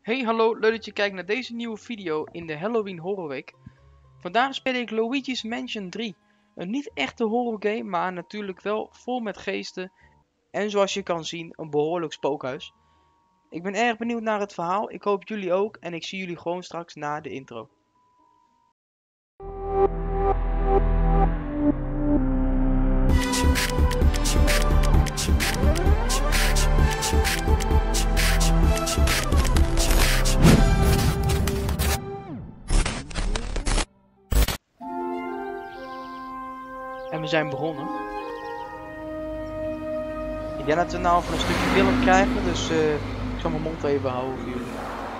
Hey hallo, leuk dat je kijkt naar deze nieuwe video in de Halloween Horror Week. Vandaag speel ik Luigi's Mansion 3. Een niet echte horror game, maar natuurlijk wel vol met geesten. En zoals je kan zien, een behoorlijk spookhuis. Ik ben erg benieuwd naar het verhaal, ik hoop jullie ook en ik zie jullie gewoon straks na de intro. En we zijn begonnen. Ik denk dat we nou van een stukje film krijgen, dus ik zal mijn mond even houden voor jullie.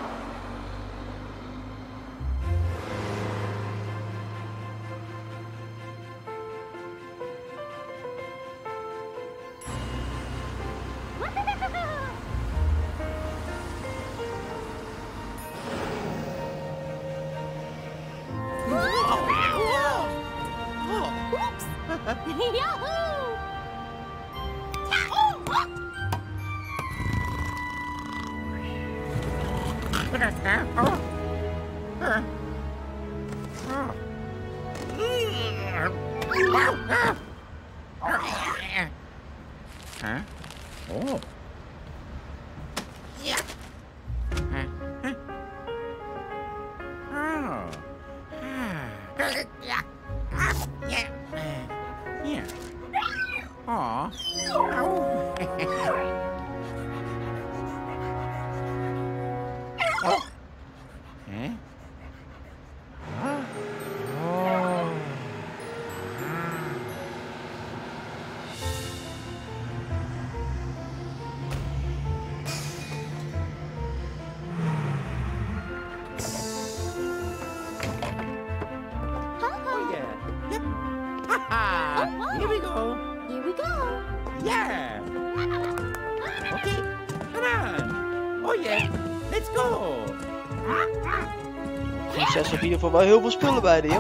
Here we go. Here we go. Yeah. Okay. Come on. Oh yeah. Let's go. Prinses heeft in ieder geval wel heel veel spullen bij de, joh.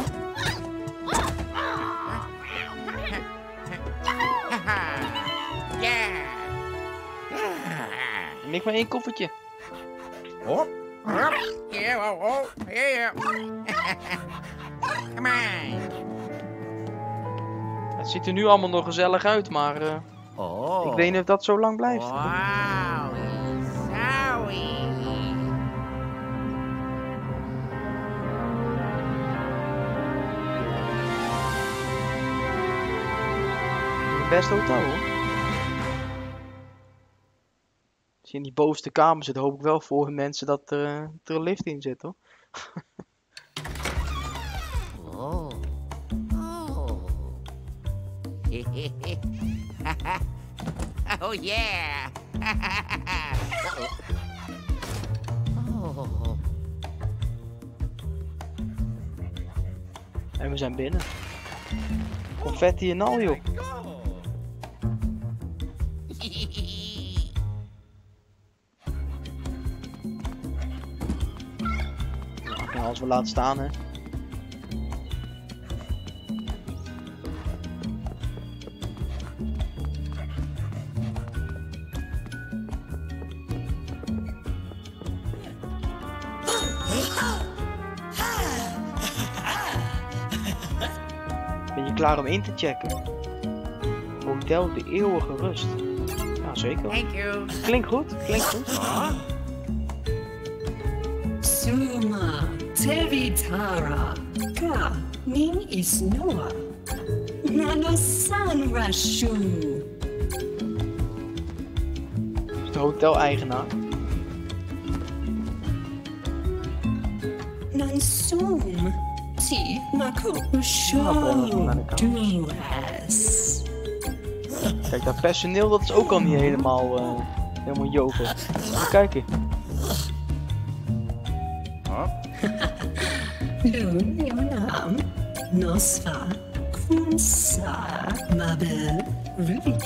Yeah. En ik maar één koffertje. Oh. Yeah. Oh. Yeah. Come on. Het ziet er nu allemaal nog gezellig uit, maar Oh. ik weet niet of dat zo lang blijft. Wow. Sorry. Best hotel, hoor. Als je in die bovenste kamer zit, hoop ik wel voor mensen dat er een lift in zit, hoor. Oh. Oh. Oh yeah. Oh. En we zijn binnen. Confetti en al, joh. En als we laten staan, hè. Ben je klaar om in te checken? Hotel de Eeuwige Rust. Ja, zeker. Thank you. Klinkt goed, klinkt goed. Suma Teritara Ka Nin is Noah Nano San Rashu Is de hotel-eigenaar. Nan Sum Ti Mako Show Duas. Kijk, dat personeel dat is ook al niet helemaal jovel. Even kijken. Lunam Nosfa Kunsa Mabel Ruby.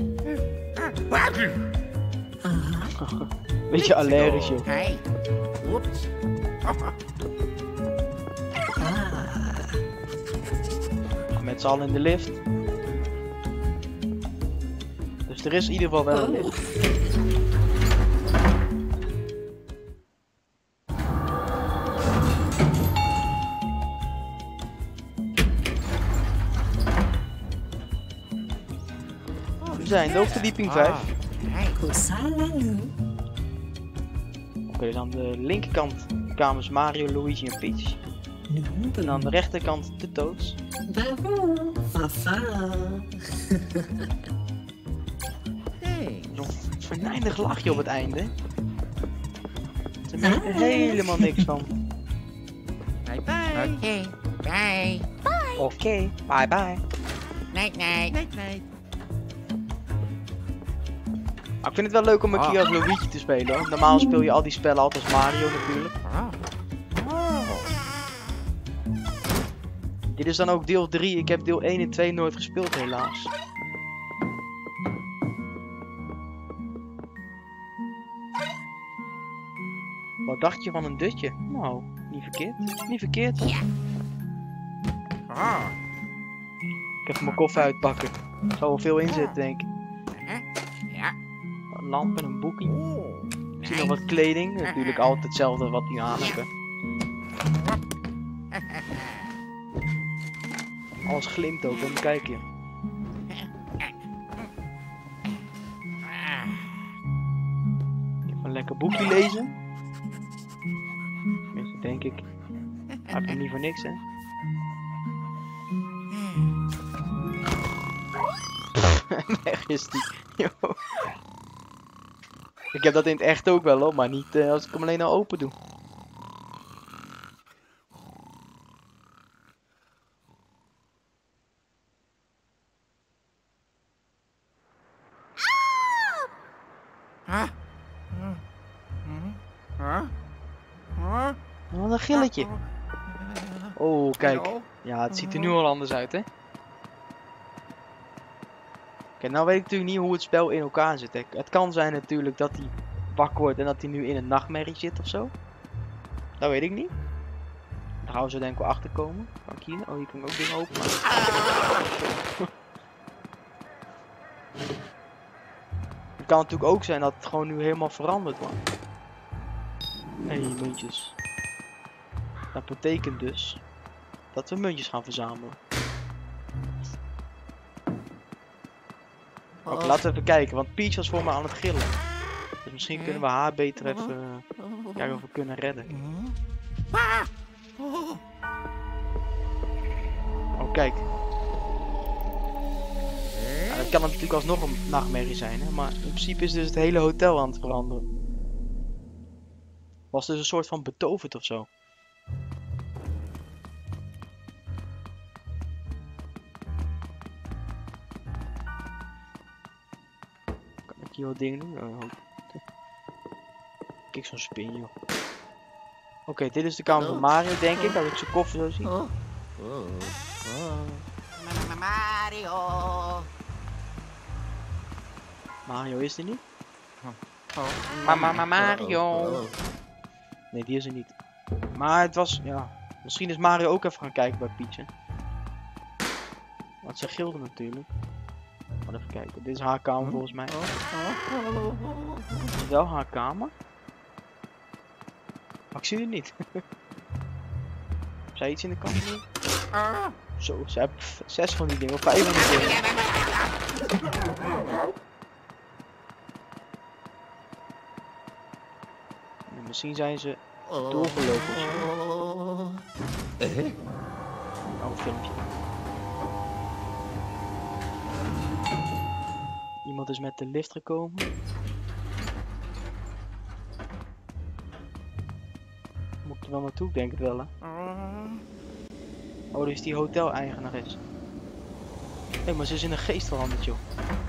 Beetje allergisch, joh. Hey. Whoops. Met z'n allen in de lift. Dus er is in ieder geval wel een lift. zijn op verdieping 5. Hey. Kusalalu. Oké, dus aan de linkerkant kamers Mario, Luigi en Peach. En aan de rechterkant de Toads. Babu. Fafa. Hey. Zo'n venijnig lachje op het einde. Ze merken er helemaal niks van. Bye bye. Okay. Bye. Oké, bye bye. Night night. Night night. Maar ik vind het wel leuk om een keer als Luigi te spelen hoor. Normaal speel je al die spellen altijd als Mario natuurlijk. Dit is dan ook deel 3. Ik heb deel 1 en 2 nooit gespeeld helaas. Wat dacht je van een dutje? Nou, niet verkeerd. Niet verkeerd. Ja. Ik ga even mijn koffer uitpakken. Er zal wel veel in zitten denk ik. Ja. Een lamp en een boekje. Oh. Ik zie nog wat kleding. Natuurlijk altijd hetzelfde wat die aan hebben. Alles glimt ook, dan kijk je. Even een lekker boekje lezen. Tenminste, denk ik. Hij heeft hem niet voor niks, hè? Weg is die. Yo. Ik heb dat in het echt ook wel, hoor, maar niet als ik hem alleen nou open doe. Wat een gilletje. Oh, kijk. Ja, het ziet er nu al anders uit, hè? Kijk, nou weet ik natuurlijk niet hoe het spel in elkaar zit. Hè. Het kan zijn natuurlijk dat hij wakker wordt en dat hij nu in een nachtmerrie zit of zo. Dat weet ik niet. Daar gaan we zo denk ik wel achter komen. Kan ik hier? Oh, hier kan ik ook dingen openen. Het kan natuurlijk ook zijn dat het gewoon nu helemaal veranderd wordt. Hé, muntjes. Dat betekent dus dat we muntjes gaan verzamelen. Oké, laten we even kijken, want Peach was voor me aan het gillen. Dus misschien kunnen we haar beter even kijken of we kunnen redden. Oh, kijk. Ja, dat kan natuurlijk alsnog een nachtmerrie zijn, hè? Maar in principe is dus het hele hotel aan het veranderen. Was dus een soort van betoverd of zo. Kan ik hier wat dingen doen? Oh. Kijk, zo'n spin, joh. Oké, dit is de kamer van Mario, denk ik, als ik zijn koffer zo zie. Mario. Mario is er niet? Mario. Nee, die is er niet. Maar het was, ja... Misschien is Mario ook even gaan kijken bij Peach, hè. Want ze gilde natuurlijk. Maar even kijken, dit is haar kamer volgens mij. Dit is wel haar kamer. Maar ik zie het niet. Heb zij iets in de kant doen? Zo, ze hebben 6 van die dingen, of 5 van die dingen. En misschien zijn ze doorgelopen of zo. Oh, een filmpje. Iemand is met de lift gekomen. Moet ik er wel naartoe? Ik denk het wel, hè. Oh, dus die hotel-eigenares. Hé, maar ze is in een geest veranderd, joh.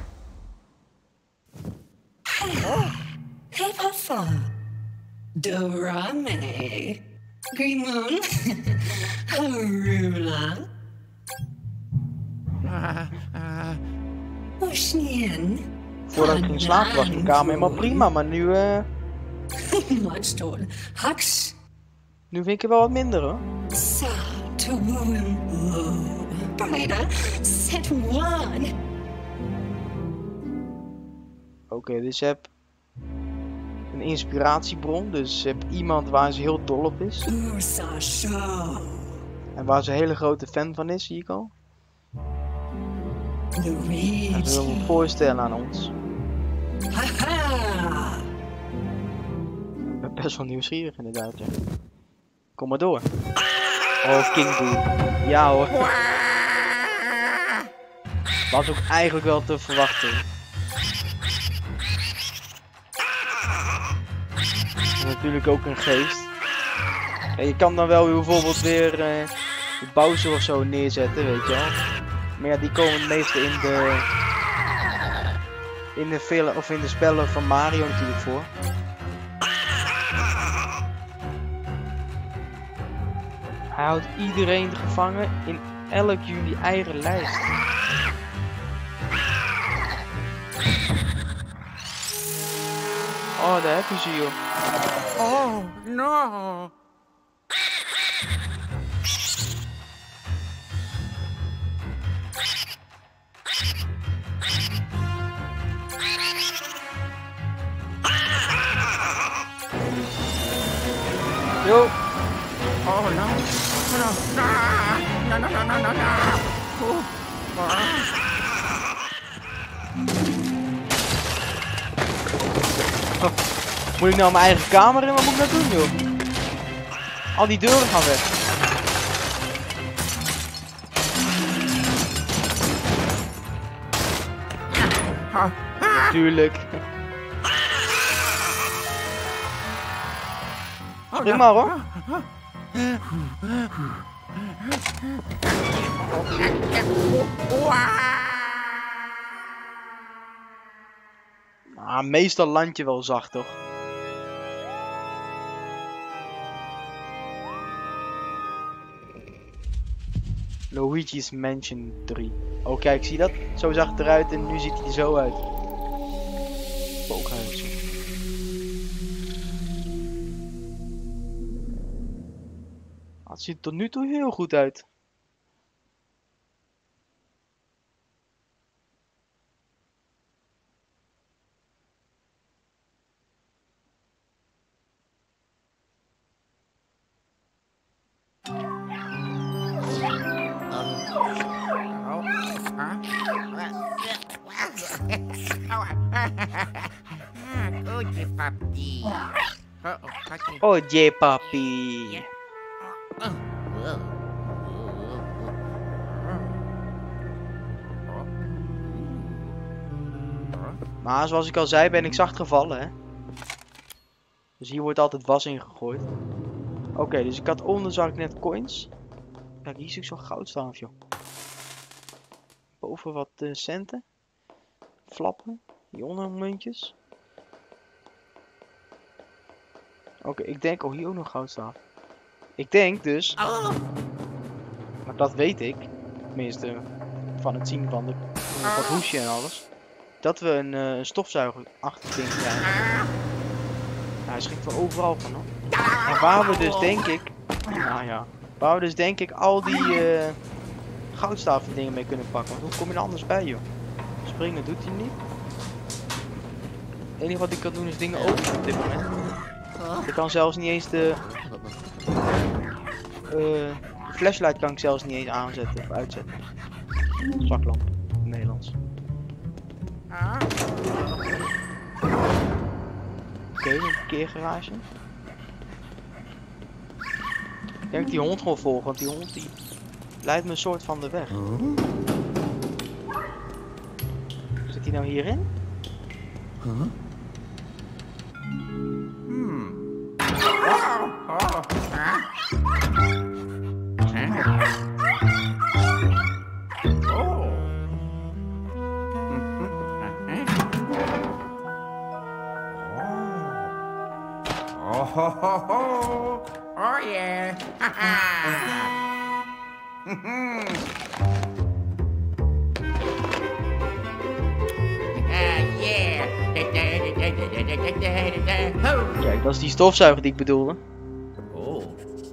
Hey, Papa. Dorame. Green Moon. Arula. Ocean. Voordat ik ging slapen was mijn kamer helemaal prima, maar nu, Monster. Hux. nu vind ik er wel wat minder, hoor. Sa. Toon. Brighter. Set one. Oké, dus je hebt een inspiratiebron, dus je hebt iemand waar ze heel dol op is. Ursa Show. En waar ze een hele grote fan van is, zie ik al. Hij wil Luigi. hem voorstellen aan ons. Haha. Ik ben best wel nieuwsgierig inderdaad, ja. Kom maar door. Oh, King Boo. Ja hoor. Was ook eigenlijk wel te verwachten. Natuurlijk ook een geest. Ja, je kan dan wel weer bijvoorbeeld weer Bowser of zo neerzetten, weet je wel. Maar ja, die komen het meeste in de film of in de spellen van Mario natuurlijk voor. Hij houdt iedereen gevangen in elk jullie eigen lijst. Oh, daar heb je ze joh. Oh, no. Yo. Oh, no. No, no, no, no, no, no, no. Moet ik nou mijn eigen kamer in? Wat moet ik nou doen joh? Al die deuren gaan weg. Tuurlijk. Spring maar hoor. Ah, meestal land je wel zacht toch? Luigi's Mansion 3. Oh kijk, zie je dat? Zo zag het eruit en nu ziet hij er zo uit. Spookhuis. Het ziet er tot nu toe heel goed uit. Goedje, papi. Papi. Oh jee papi. Maar zoals ik al zei ben ik zacht gevallen hè. Dus hier wordt altijd was in gegooid. Oké, dus ik had onder zag ik net coins. Kijk, hier zie ik zo'n goudstaaf joh. Boven wat centen. Flappen. Hieronder muntjes. Oké, ik denk... Oh, hier ook nog goudstaaf. Ik denk dus... Maar dat weet ik. Tenminste, van het zien van het hoesje en alles. Dat we een stofzuiger-achtig ding krijgen. Ja, hij schrikt wel overal van hoor. En waar we dus denk ik... Nou ja. Waar we dus denk ik al die goudstaven dingen mee kunnen pakken. Want hoe kom je er anders bij joh? Springen doet hij niet. Het enige wat ik kan doen is dingen openen op dit moment. Ik kan zelfs niet eens de flashlight kan ik zelfs niet eens aanzetten of uitzetten. Zaklamp, in het Nederlands. Oké, een parkeergarage. Ik denk die hond gewoon volgen, want die hond die leidt me een soort van de weg. Zit hij nou hierin? Oh yeah. Kijk, dat is die stofzuiger die ik bedoelde. Oh.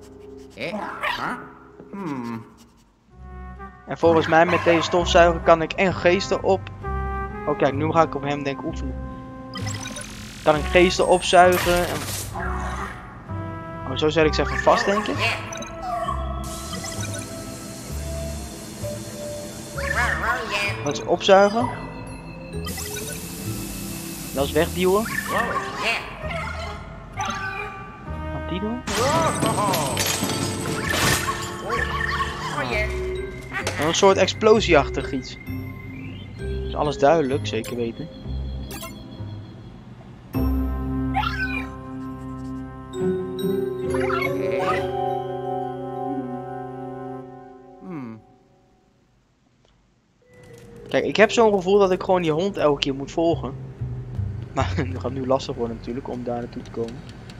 En volgens mij met deze stofzuiger kan ik en geesten op... Oh kijk, nu ga ik op hem denk ik oefenen. Kan ik geesten opzuigen en... Oh, zo zet ik ze even vast denk ik. Dat is opzuigen. Dat is wegduwen. Wat die doen? En een soort explosieachtig iets. Is alles duidelijk, zeker weten. Kijk, ik heb zo'n gevoel dat ik gewoon die hond elke keer moet volgen. Maar het gaat nu lastig worden natuurlijk om daar naartoe te komen.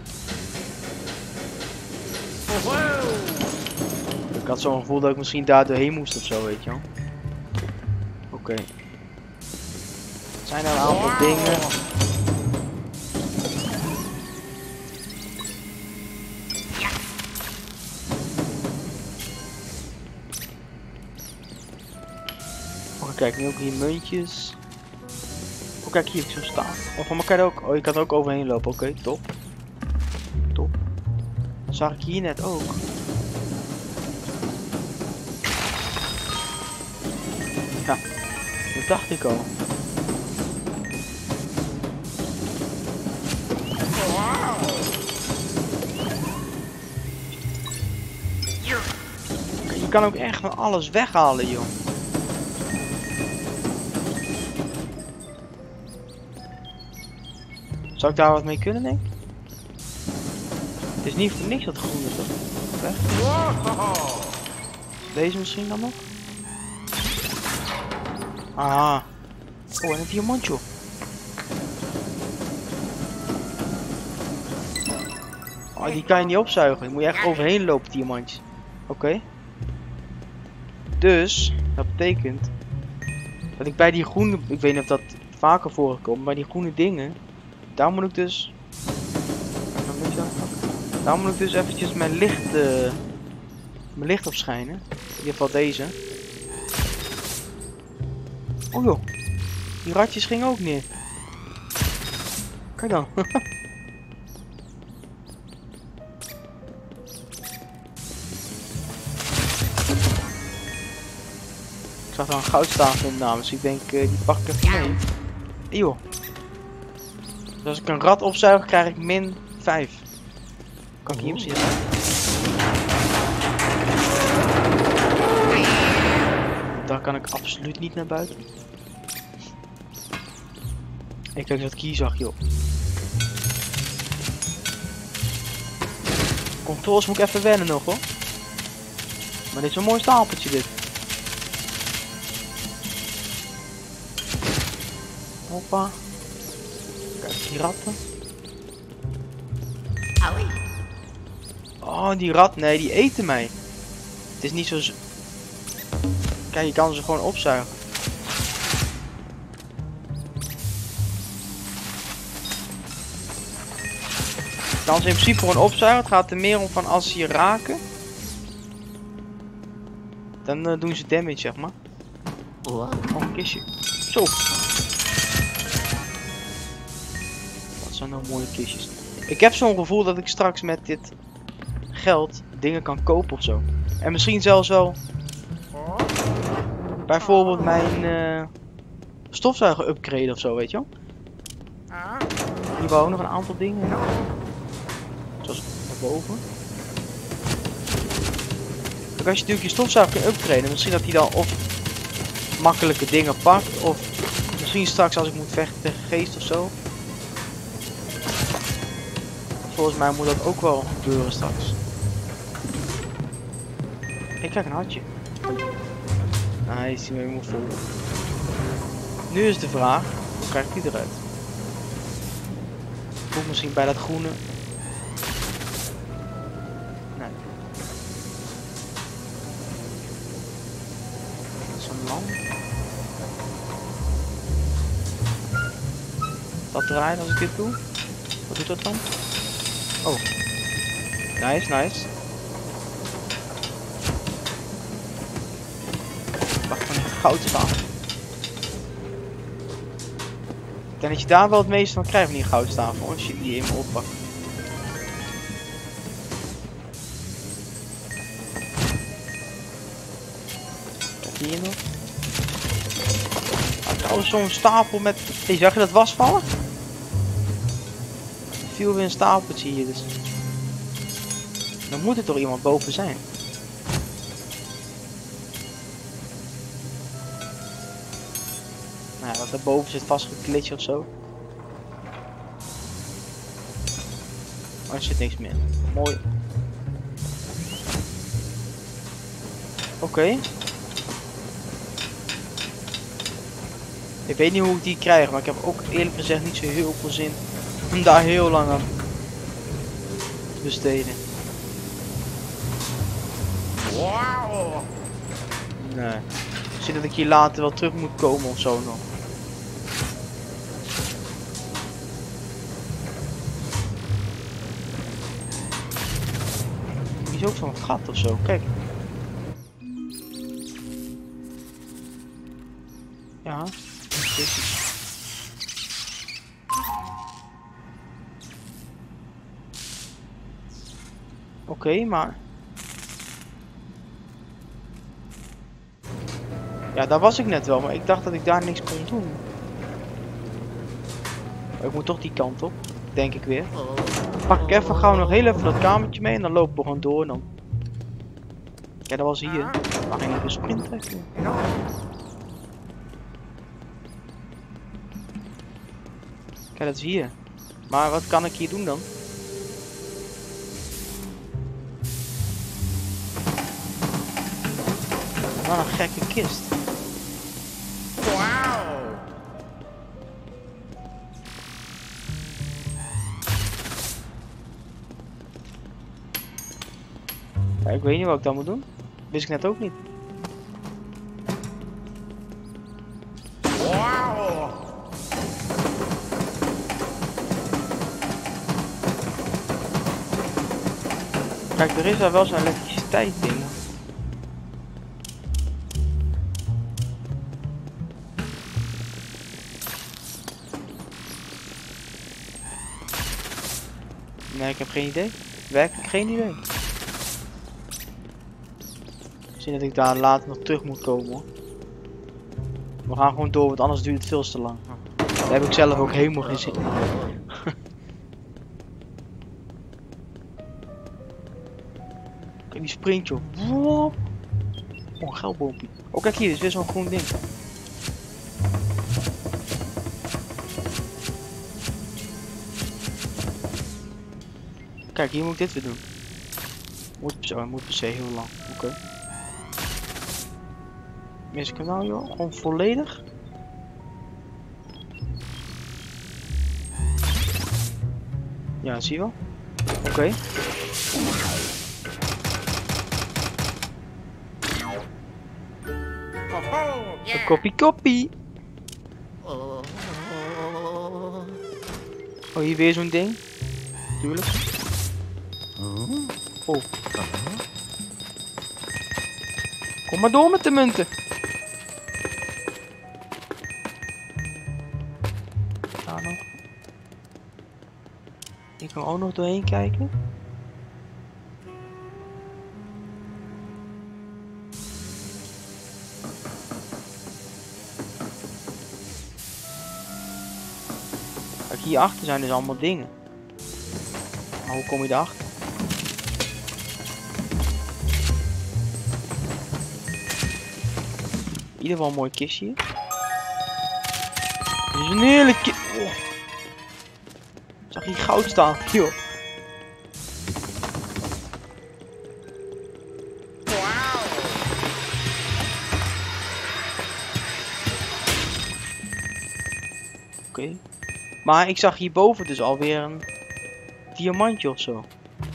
Ik had zo'n gevoel dat ik misschien daar doorheen moest of zo, weet je wel. Oké. Zijn er een aantal dingen. Oh, kijk, nu ook hier muntjes. Oh, kijk, hier heb ik zo staan. Oh, maar kan ook. Oh, je kan er ook overheen lopen. Oké, top. Top. Dat zag ik hier net ook. Ja, dat dacht ik al. Je kan ook echt van alles weghalen, joh. Zou ik daar wat mee kunnen, denk ik? Het is niet voor niks dat groen is, toch? Weg. Deze misschien dan nog? Ah. Oh, en een diamantje. Oh, die kan je niet opzuigen. Die moet je echt overheen lopen, diamantjes. Oké. Dus, dat betekent dat ik bij die groene, ik weet niet of dat vaker voorkomt, maar die groene dingen, daar moet ik dus, daar moet ik dus eventjes mijn licht op schijnen. In ieder geval deze. Oh joh, die ratjes gingen ook neer. Kijk dan. Ik zag daar een goudstaaf in namens, dus ik denk die pak ik even mee. Joh. Dus als ik een rat opzuig krijg ik min 5. Kan ik hier misschien zijn? Daar kan ik absoluut niet naar buiten. Ik kijk wat ik hier zag, joh. Controls moet ik even wennen nog, hoor. Maar dit is een mooi stapeltje, dit. Hoppa. Kijk, die ratten. Oh, die rat. Nee, die eten mij. Het is niet zo... Kijk, je kan ze gewoon opzuigen. Je kan ze in principe gewoon opzuigen. Het gaat er meer om van als ze je raken. Dan doen ze damage, zeg maar. Oh, een kistje. Zo. Dat zijn nou mooie kistjes. Ik heb zo'n gevoel dat ik straks met dit geld dingen kan kopen of zo. En misschien zelfs wel bijvoorbeeld mijn stofzuiger upgraden of zo, weet je wel. Hier wonen nog een aantal dingen. Zoals daarboven. Dan als je natuurlijk je stofzuiger kan upgraden, misschien dat hij dan of makkelijke dingen pakt, of misschien straks als ik moet vechten tegen geest of zo. Volgens mij moet dat ook wel gebeuren straks. Ik krijg een hartje. Hij is hier helemaal vol. Nu is de vraag, hoe krijg ik die eruit? Of misschien bij dat groene. Nee. Dat is een lamp. Dat draait als ik dit doe. Wat doet dat dan? Oh. Nice, nice. Wacht, van een goudstaaf. Ik denk dat je daar wel het meeste van krijgt van die goudstaaf, hoor, als je die even oppakt. Kijk hier nog. Oh, zo'n stapel met... Hey, zag je dat wasvallen? Er viel weer een stapeltje hier, dus... Dan moet er toch iemand boven zijn. Nou ja, dat daarboven zit vastgeklitst of zo. Maar er zit niks meer. Mooi. Oké. Ik weet niet hoe ik die krijg, maar ik heb ook eerlijk gezegd niet zo heel veel zin om daar heel lang aan te besteden. Wow. Nee. Misschien dat ik hier later wel terug moet komen of zo nog. Hier is ook zo'n gat of zo, kijk. Ja, precies. Oké, maar... Ja, daar was ik net wel, maar ik dacht dat ik daar niks kon doen. Ik moet toch die kant op, denk ik weer. Pak ik even gauw nog heel even dat kamertje mee en dan lopen we gewoon door en dan... Ja, dat was hier. Maar ging ik een sprint trekken. Kijk, dat is hier. Maar wat kan ik hier doen dan? Wat een gekke kist. Wow. Ja, ik weet niet wat ik dan moet doen. Wist ik net ook niet. Wow. Kijk, er is daar wel zo'n elektriciteit ding. Nee, ik heb geen idee. Werkelijk geen idee. Misschien dat ik daar later nog terug moet komen hoor. We gaan gewoon door, want anders duurt het veel te lang. Daar heb ik zelf ook helemaal geen zin in. Kijk die sprint joh. Oh, een geldboompje. Oh kijk hier, dit is weer zo'n groen ding. Kijk, hier moet ik dit weer doen. Moet per se heel lang. Oké. Mis ik hem nou joh? Gewoon volledig? Ja, zie je wel. Oké. Oh, yeah. Koppie. Oh, hier weer zo'n ding. Tuurlijk. Oh. Kom maar door met de munten. Daar nog. Ik kan ook nog doorheen kijken. Kijk, hierachter zijn dus allemaal dingen. Maar hoe kom je erachter? In ieder geval een mooi kistje hier. Dit is een heerlijk kist. Oh. Zag hier goud staan, joh. Oké. Maar ik zag hierboven dus alweer een diamantje of zo.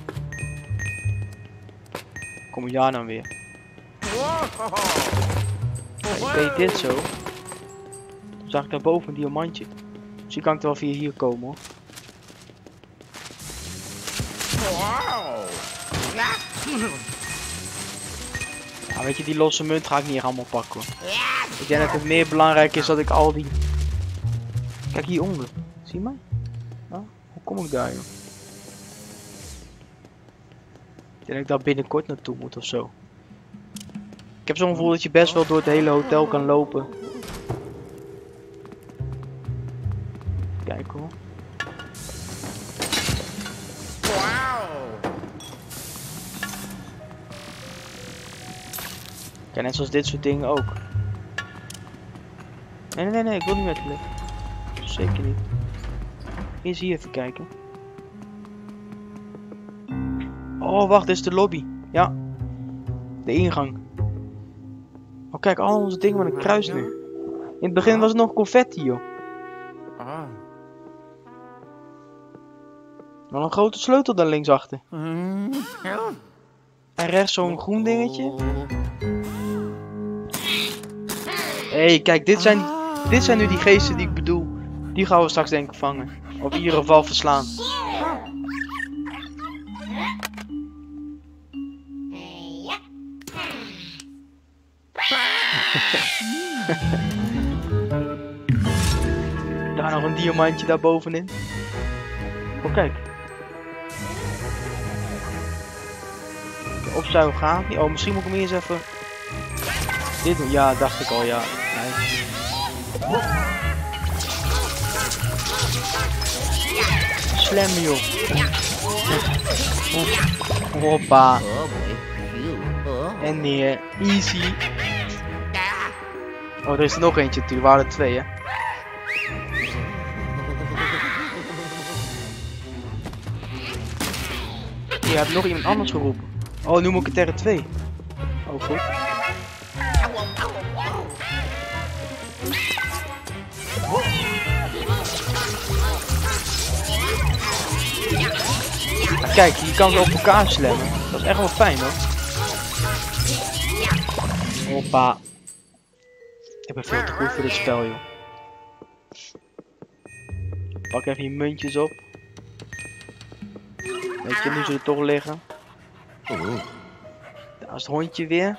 Kom je daar dan weer? Ik deed dit zo. Toen zag ik daarboven een diamantje. Misschien kan ik er wel via hier komen hoor. Wow. Ja, weet je, die losse munt ga ik niet allemaal pakken hoor. Ik denk dat het meer belangrijk is dat ik al die... Kijk hieronder. Zie je mij? Ja, hoe kom ik daar joh? Ik denk dat ik daar binnenkort naartoe moet of zo. Ik heb zo'n gevoel dat je best wel door het hele hotel kan lopen. Kijk, net zoals dit soort dingen ook. Nee, ik wil niet met de lift. Zeker niet. Eerst hier even kijken. Oh, wacht, dit is de lobby. Ja. De ingang. Oh, kijk, al onze dingen met een kruis nu. In het begin was het nog confetti, joh. Ah. Wel een grote sleutel daar linksachter. Ja. En rechts zo'n groen dingetje. Hé, kijk, dit zijn nu die geesten die ik bedoel. Die gaan we straks denk ik vangen. Of in ieder geval verslaan. Daar nog een diamantje daarbovenin. Oh, kijk. De opzuiger gaat niet. Oh, misschien moet ik hem eerst even... Dit doen. Ja, dacht ik al, ja. Nee. Slam, joh. Hoppa. Oh boy. Oh. En neer. Easy. Oh, er is er nog eentje natuurlijk. Er waren er 2, hè. Je hebt nog iemand anders geroepen. Oh, nu moet ik het R2. Oh, goed. Kijk, je kan ze op elkaar slammen. Dat is echt wel fijn, hoor. Hoppa. Ik ben veel te goed voor dit spel, joh. Pak even je muntjes op. Weet je, nu ze er toch liggen. Daar is het hondje weer.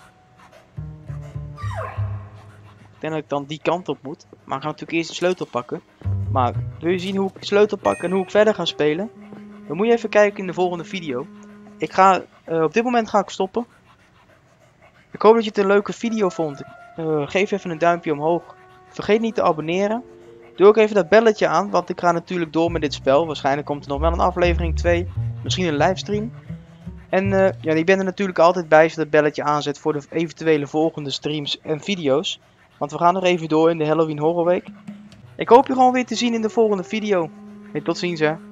Ik denk dat ik dan die kant op moet. Maar ik ga natuurlijk eerst de sleutel pakken. Maar wil je zien hoe ik de sleutel pak en hoe ik verder ga spelen? Dan moet je even kijken in de volgende video. Ik ga, op dit moment ga ik stoppen. Ik hoop dat je het een leuke video vond. Geef even een duimpje omhoog. Vergeet niet te abonneren. Doe ook even dat belletje aan, want ik ga natuurlijk door met dit spel. Waarschijnlijk komt er nog wel een aflevering 2. Misschien een livestream. En ja, ik ben er natuurlijk altijd bij als je dat belletje aanzet voor de eventuele volgende streams en video's. Want we gaan nog even door in de Halloween Horror Week. Ik hoop je gewoon weer te zien in de volgende video. Hey, tot ziens, hè.